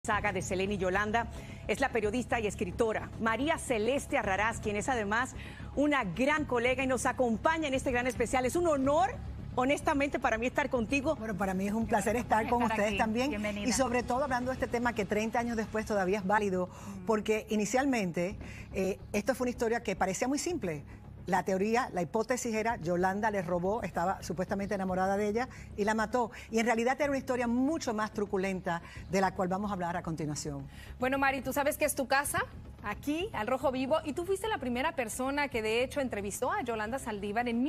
Saga de Selena y Yolanda es la periodista y escritora María Celeste Arrarás, quien es además una gran colega y nos acompaña en este gran especial. Es un honor, honestamente, para mí estar contigo. Bueno, para mí es un placer estar con ustedes aquí. también. Bienvenida. Y sobre todo hablando de este tema que 30 años después todavía es válido, porque inicialmente esto fue una historia que parecía muy simple. La teoría, la hipótesis era Yolanda le robó, estaba supuestamente enamorada de ella y la mató. Y en realidad era una historia mucho más truculenta de la cual vamos a hablar a continuación. Bueno, Mari, tú sabes que es tu casa, aquí, al Rojo Vivo, y tú fuiste la primera persona que de hecho entrevistó a Yolanda Saldívar en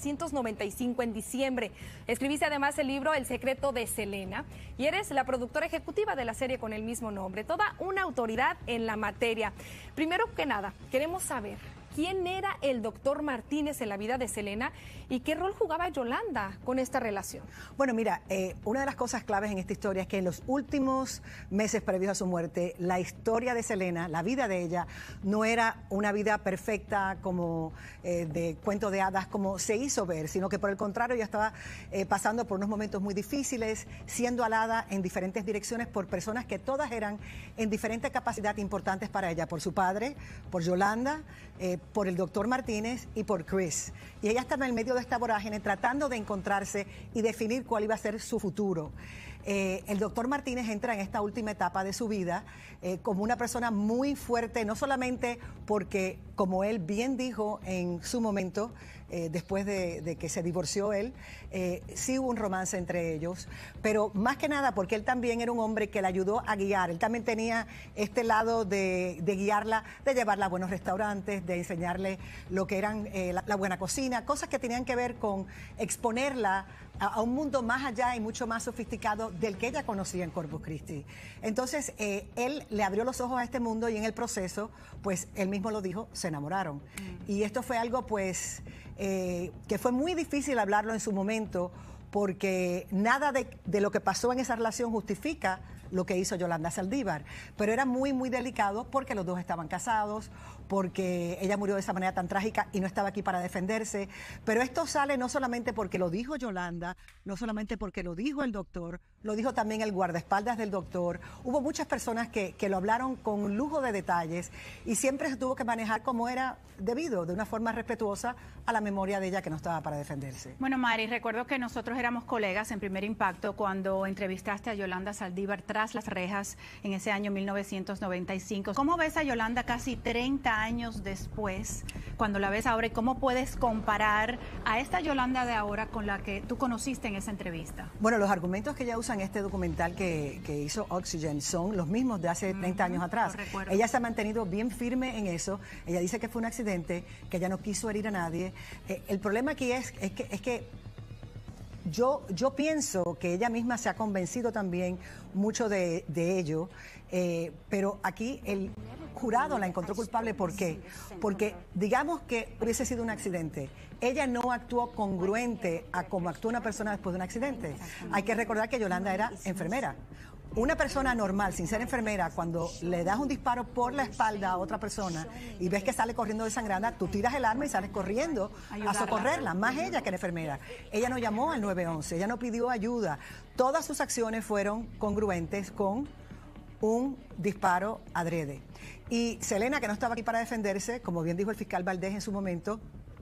1995, en diciembre. Escribiste además el libro El secreto de Selena y eres la productora ejecutiva de la serie con el mismo nombre. Toda una autoridad en la materia. Primero que nada, queremos saber quién era el doctor Martínez en la vida de Selena y qué rol jugaba Yolanda con esta relación. Bueno, mira, una de las cosas claves en esta historia es que en los últimos meses previos a su muerte, la historia de Selena, la vida de ella, no era una vida perfecta como de cuento de hadas, como se hizo ver, sino que por el contrario ella estaba pasando por unos momentos muy difíciles, siendo alada en diferentes direcciones por personas que todas eran en diferente capacidad importantes para ella, por su padre, por Yolanda, por el doctor Martínez y por Chris. Y ella estaba en el medio de esta vorágine tratando de encontrarse y definir cuál iba a ser su futuro. El doctor Martínez entra en esta última etapa de su vida como una persona muy fuerte, no solamente porque, como él bien dijo en su momento, después de que se divorció él, sí hubo un romance entre ellos, pero más que nada porque él también era un hombre que la ayudó a guiar. Él también tenía este lado de guiarla, de llevarla a buenos restaurantes, de enseñarle lo que eran la buena cocina, cosas que tenían que ver con exponerla a un mundo más allá y mucho más sofisticado del que ella conocía en Corpus Christi. Entonces, él le abrió los ojos a este mundo y en el proceso, pues él mismo lo dijo, se enamoraron. Y esto fue algo, pues, que fue muy difícil hablarlo en su momento, porque nada de lo que pasó en esa relación justifica lo que hizo Yolanda Saldívar, pero era muy, muy delicado porque los dos estaban casados, porque ella murió de esa manera tan trágica y no estaba aquí para defenderse, pero esto sale no solamente porque lo dijo Yolanda, no solamente porque lo dijo el doctor, lo dijo también el guardaespaldas del doctor. Hubo muchas personas que lo hablaron con lujo de detalles y siempre se tuvo que manejar como era debido, de una forma respetuosa a la memoria de ella que no estaba para defenderse. Bueno, Mari, recuerdo que nosotros éramos colegas en Primer Impacto cuando entrevistaste a Yolanda Saldívar tras las rejas en ese año 1995. ¿Cómo ves a Yolanda casi 30 años después, cuando la ves ahora, y cómo puedes comparar a esta Yolanda de ahora con la que tú conociste en esa entrevista? Bueno, los argumentos que ella usa en este documental que hizo Oxygen son los mismos de hace 30 años atrás. Ella se ha mantenido bien firme en eso. Ella dice que fue un accidente, que ella no quiso herir a nadie. El problema aquí es que yo pienso que ella misma se ha convencido también mucho de ello, pero aquí el jurado la encontró culpable. ¿Por qué? Porque digamos que hubiese sido un accidente. Ella no actuó congruente a cómo actúa una persona después de un accidente. Hay que recordar que Yolanda era enfermera. Una persona normal, sin ser enfermera, cuando le das un disparo por la espalda a otra persona y ves que sale corriendo desangrada, tú tiras el arma y sales corriendo a socorrerla, más ella que la enfermera. Ella no llamó al 911, ella no pidió ayuda. Todas sus acciones fueron congruentes con un disparo adrede. Y Selena, que no estaba aquí para defenderse, como bien dijo el fiscal Valdés en su momento,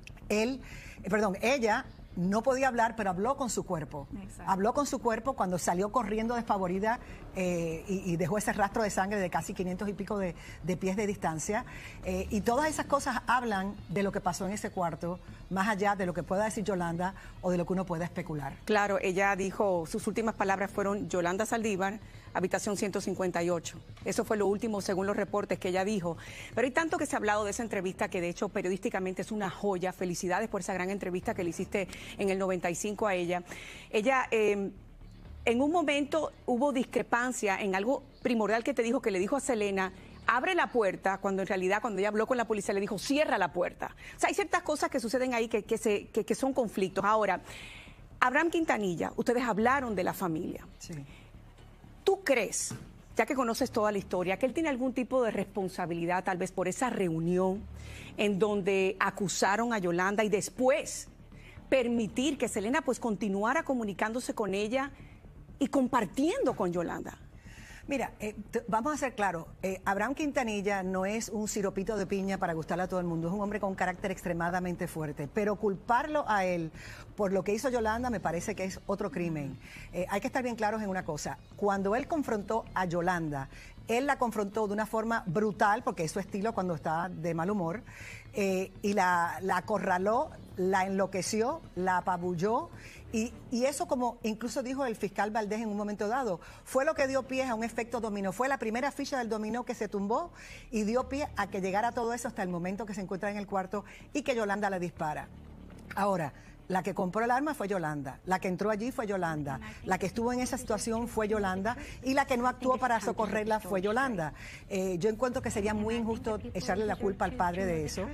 ella no podía hablar, pero habló con su cuerpo. Exacto. Habló con su cuerpo cuando salió corriendo despavorida y dejó ese rastro de sangre de casi 500 y pico de pies de distancia. Y todas esas cosas hablan de lo que pasó en ese cuarto, más allá de lo que pueda decir Yolanda o de lo que uno pueda especular. Claro, ella dijo, sus últimas palabras fueron Yolanda Saldívar, habitación 158. Eso fue lo último según los reportes que ella dijo. Pero hay tanto que se ha hablado de esa entrevista que de hecho periodísticamente es una joya. Felicidades por esa gran entrevista que le hiciste en el 95 a ella. Ella, en un momento hubo discrepancia en algo primordial que te dijo, que le dijo a Selena, abre la puerta, cuando en realidad cuando ella habló con la policía le dijo, cierra la puerta. O sea, hay ciertas cosas que suceden ahí que son conflictos. Ahora, Abraham Quintanilla, ustedes hablaron de la familia. Sí. ¿Tú crees, ya que conoces toda la historia, que él tiene algún tipo de responsabilidad tal vez por esa reunión en donde acusaron a Yolanda y después permitir que Selena pues continuara comunicándose con ella y compartiendo con Yolanda? Mira, vamos a ser claros, Abraham Quintanilla no es un siropito de piña para gustarle a todo el mundo, es un hombre con un carácter extremadamente fuerte, pero culparlo a él por lo que hizo Yolanda me parece que es otro crimen. Hay que estar bien claros en una cosa, cuando él confrontó a Yolanda, él la confrontó de una forma brutal, porque es su estilo cuando está de mal humor, y la acorraló, la enloqueció, la apabulló, y eso, como incluso dijo el fiscal Valdés en un momento dado, fue lo que dio pie a un efecto dominó. Fue la primera ficha del dominó que se tumbó y dio pie a que llegara todo eso hasta el momento que se encuentra en el cuarto y que Yolanda le dispara. Ahora, la que compró el arma fue Yolanda, la que entró allí fue Yolanda, la que estuvo en esa situación fue Yolanda y la que no actuó para socorrerla fue Yolanda. Yo encuentro que sería muy injusto echarle la culpa al padre de eso.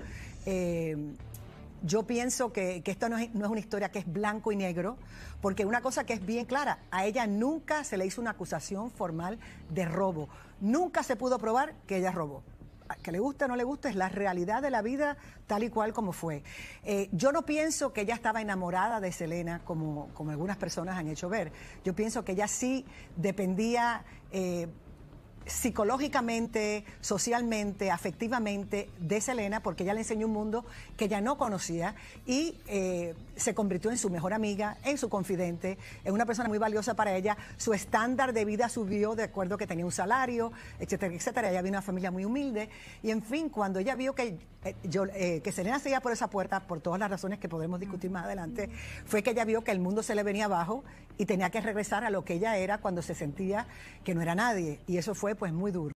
Yo pienso que esto no es una historia que es blanco y negro, porque una cosa que es bien clara, a ella nunca se le hizo una acusación formal de robo. Nunca se pudo probar que ella robó. Que le guste o no le guste, es la realidad de la vida tal y cual como fue. Yo no pienso que ella estaba enamorada de Selena, como algunas personas han hecho ver. Yo pienso que ella sí dependía psicológicamente, socialmente, afectivamente de Selena, porque ella le enseñó un mundo que ella no conocía y se convirtió en su mejor amiga, en su confidente, en una persona muy valiosa para ella. Su estándar de vida subió de acuerdo que tenía un salario, etcétera, etcétera. Ella vino de una familia muy humilde y, en fin, cuando ella vio que Selena se iba por esa puerta, por todas las razones que podremos discutir más adelante, fue que ella vio que el mundo se le venía abajo y tenía que regresar a lo que ella era cuando se sentía que no era nadie, y eso fue pues muy duro.